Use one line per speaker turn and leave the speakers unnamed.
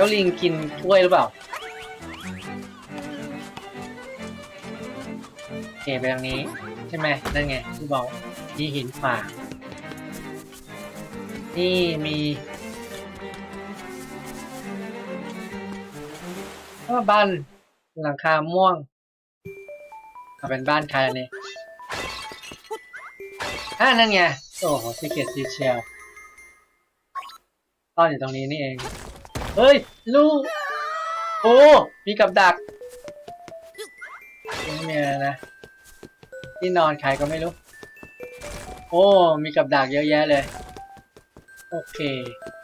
แล้วลิงกินถ้วยหรือเปล่าเก็บไปทางนี้ใช่ไหมนั่นไงที่บอกมีหินขวางนี่มีบ้านหลังคาม่วงเป็นบ้านใครอันนี้นั่นไงโอ้โหซีเกตซีเชลซ่อนอยู่ตรงนี้นี่เองเฮ้ยลูกโอ้มีกับดักไม่มีอะไรนะที่นอนใครก็ไม่รู้โอ้มีกับดักเยอะแยะเลยโอเค